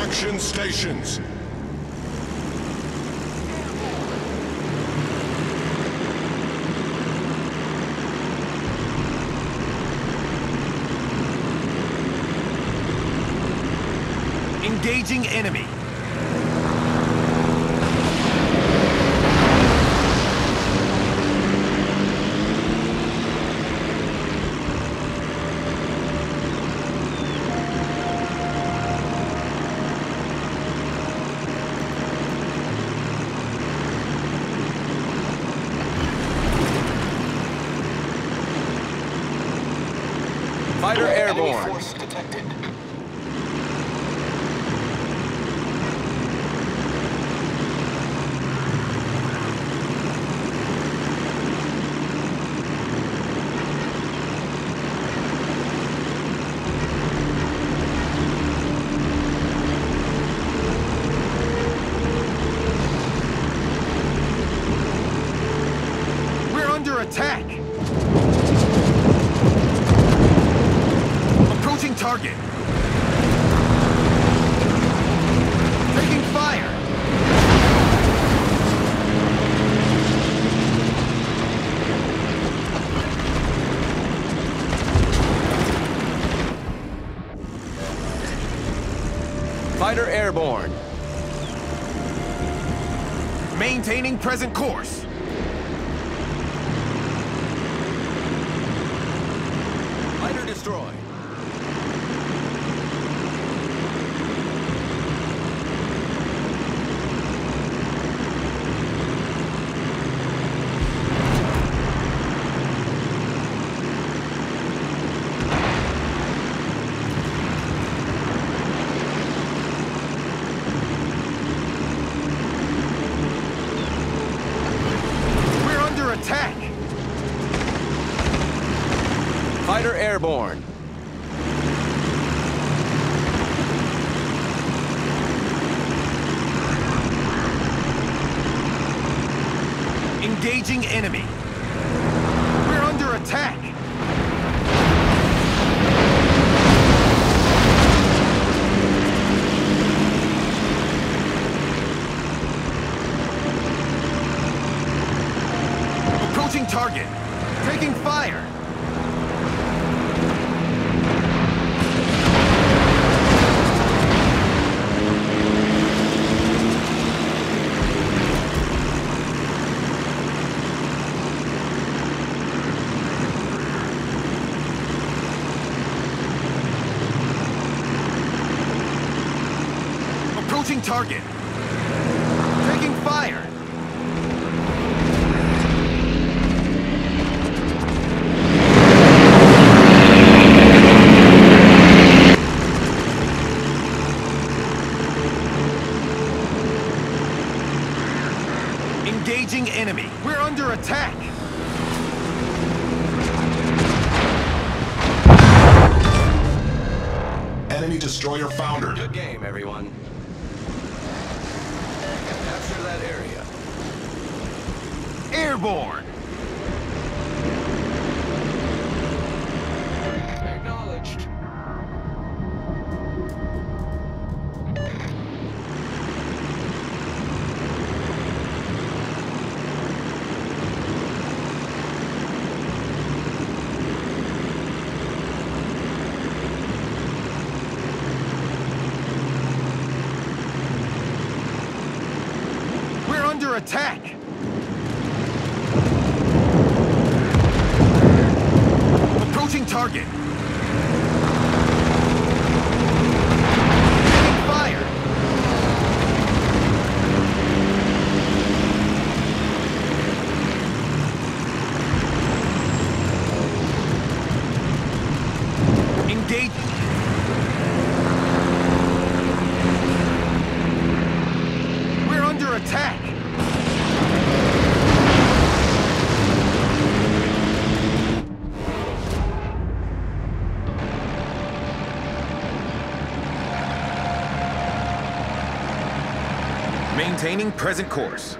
Extraction stations. Engaging enemy. Fighter airborne. Enemy force detected. We're under attack. Approaching target. Taking fire. Fighter airborne. Maintaining present course. Fighter destroyed. We're under attack. Fighter airborne. Engaging enemy. We're under attack. Approaching target. Taking fire. Approaching target. Taking fire. Engaging enemy. We're under attack. Enemy destroyer foundered. Good game, everyone. Capture that area. Airborne. Acknowledged. We're under attack. Approaching target. Taking fire. Engage. We're under attack. Maintaining present course.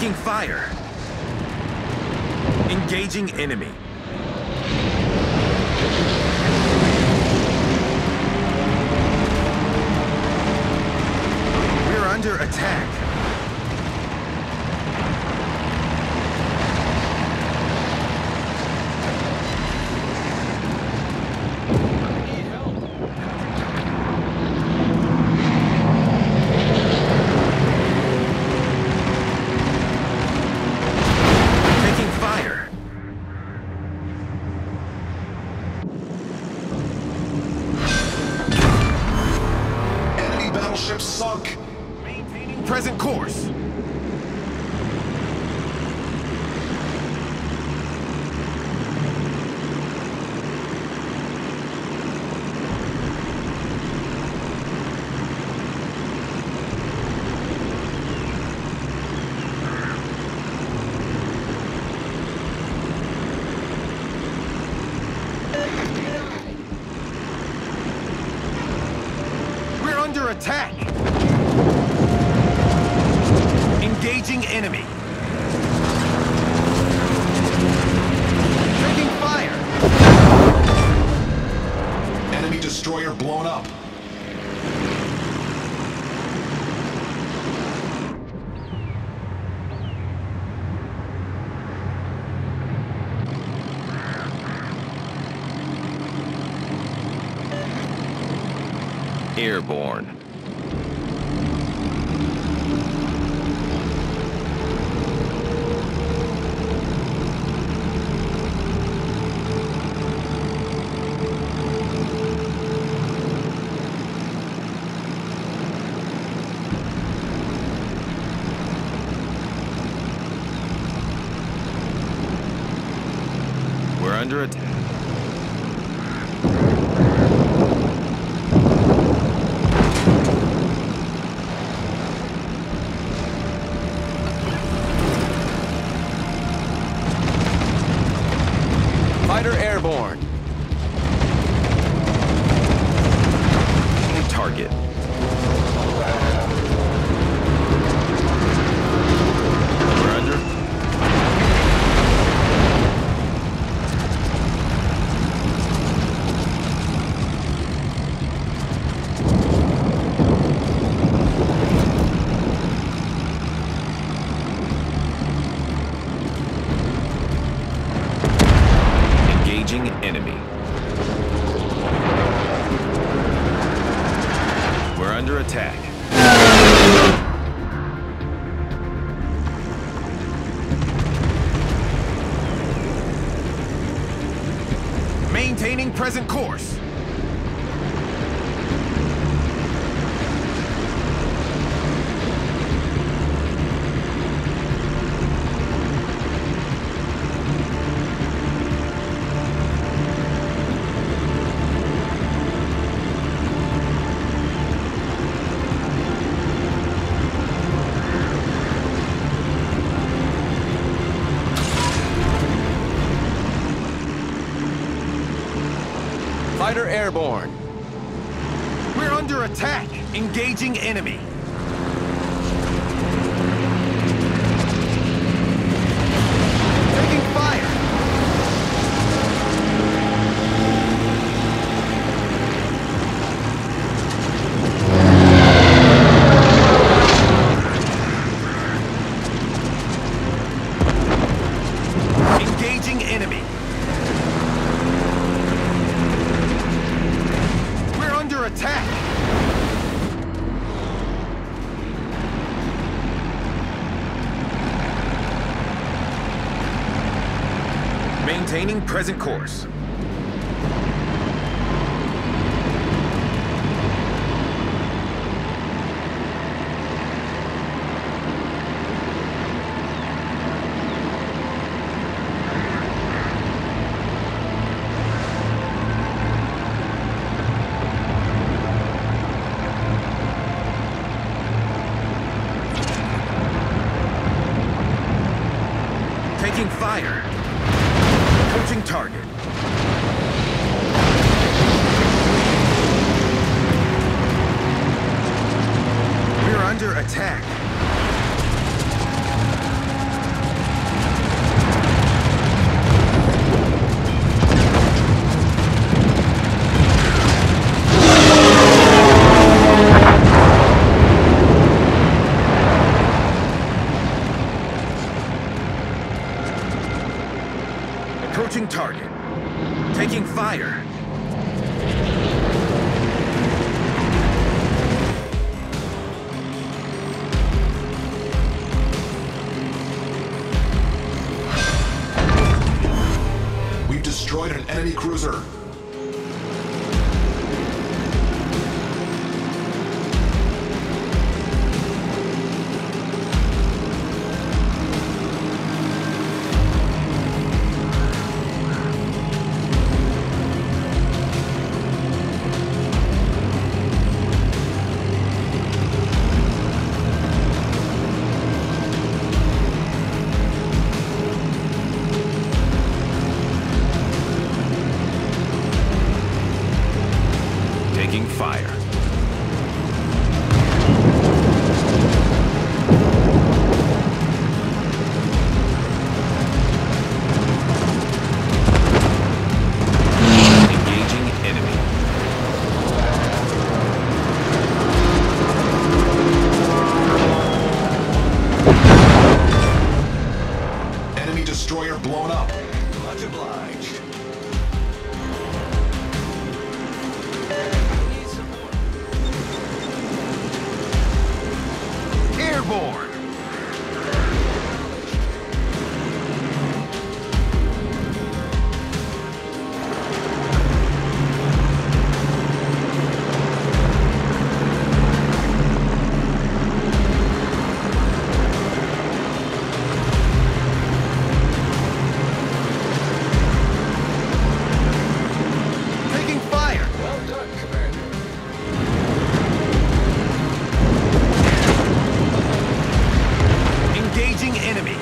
Taking fire. Engaging enemy. We're under attack. Need help. Taking fire. Enemy battleship sunk. Maintaining present course. We're under attack. Engaging enemy. Taking fire. Enemy destroyer blown up. Airborne. We're under attack. Fighter airborne. Target. We're under. Engaging enemy. We're under attack. Maintaining present course. Fighter airborne. We're under attack. Engaging enemy. Taking fire. Engaging enemy. We're under attack. Maintaining present course. Taking fire. Approaching target. Taking fire. We've destroyed an enemy cruiser. Taking fire. Engaging enemy. Enemy destroyer blown up. Much obliged. Airborne! Taking fire! Well done, Commander. Engaging enemy.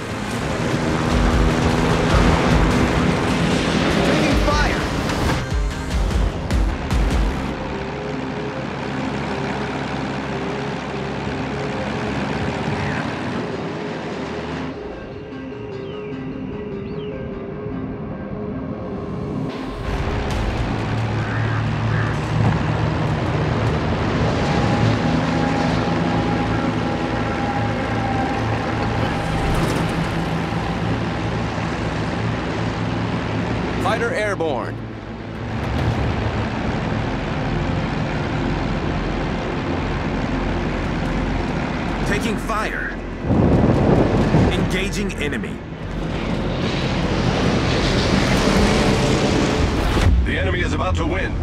Taking fire. Fighter airborne. Taking fire. Engaging enemy. The enemy is about to win.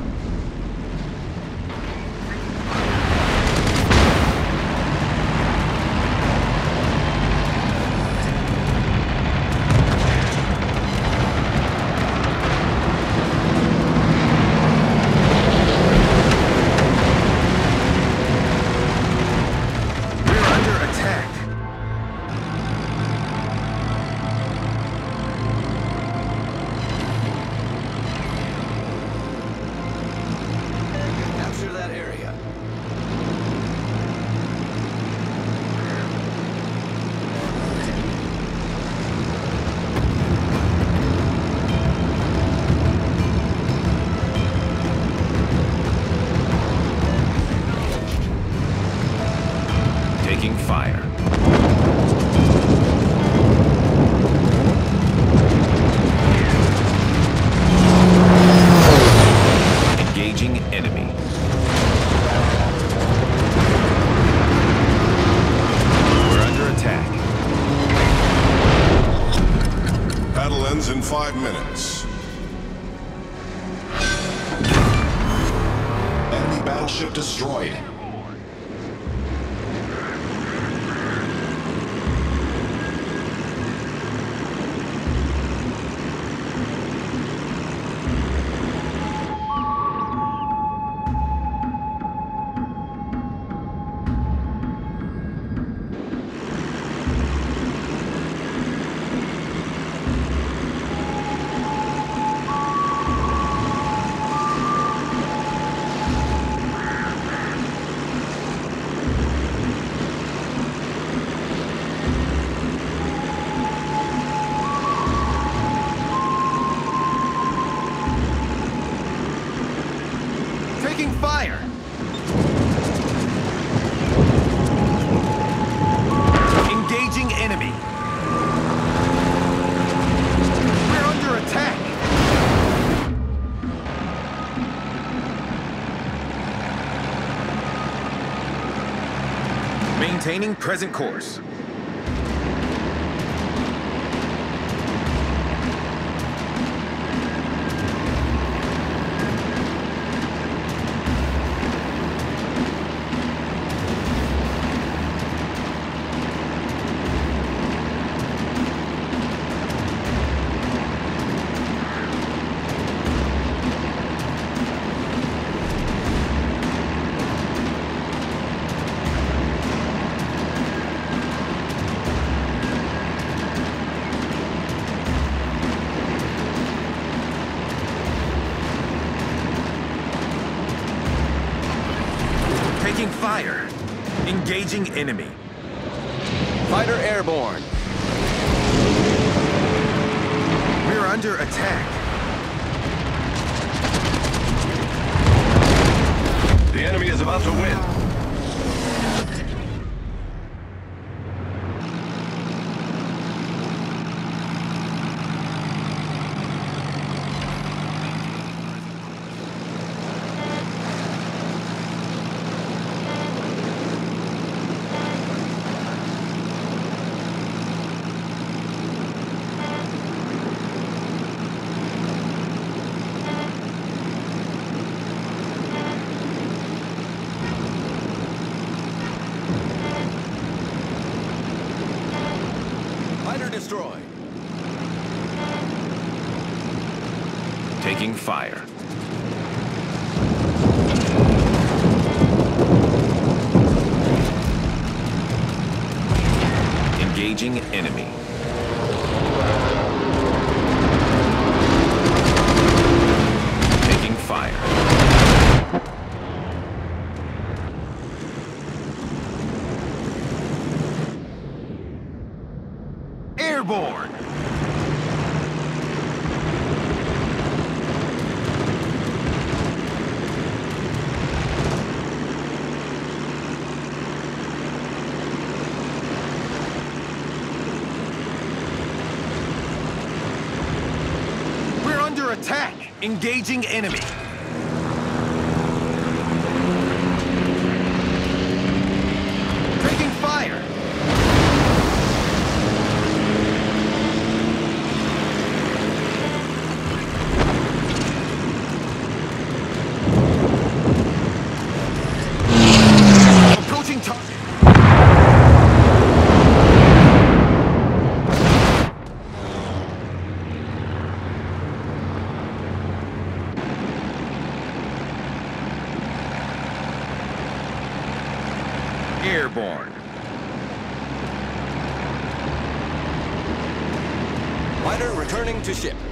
We're under attack. Capture that area. Taking fire. Engaging enemy. We're under attack. Battle ends in 5 minutes. Enemy battleship destroyed. Taking fire. Engaging enemy. We're under attack. Maintaining present course. Taking fire. Engaging enemy. Fighter airborne. We're under attack. The enemy is about to win. Fighter destroyed. Taking fire. Engaging enemy. Taking fire. Airborne. We're under attack. Engaging enemy. Taking fire. Approaching target. Airborne. Fighter returning to ship.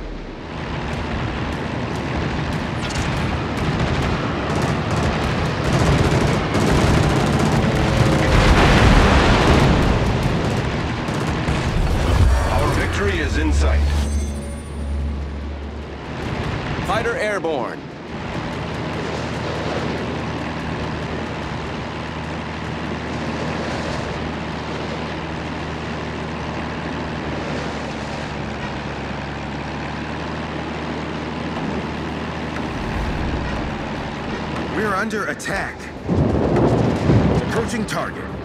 Our victory is in sight. Fighter airborne. We're under attack. Approaching target.